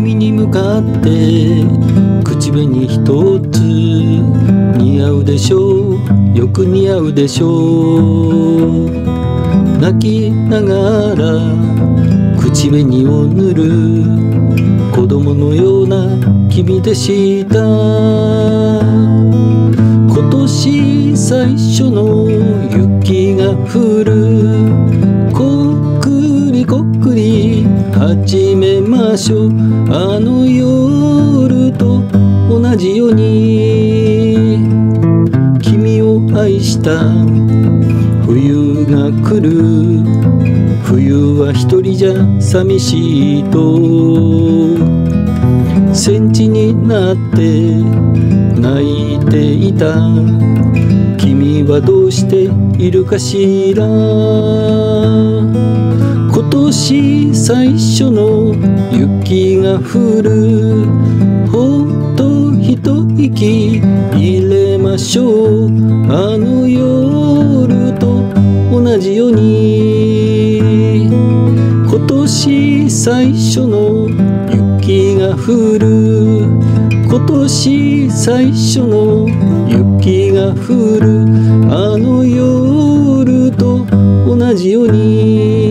君に向かって口紅一つ似合うでしょう、よく似合うでしょう。泣きながら口紅を塗る子供のような君でした。今年最初の雪が降る、こっくりこっくり始めましょう。あの夜と同じように君を愛した冬が来る。冬は一人じゃ寂しいと戦地になって泣いていた。君はどうしているかしら。今年最初の雪が降る、ほっと一息入れましょう。あの夜と同じように今年最初の雪が降る、今年最初の雪が降る、あの夜と同じように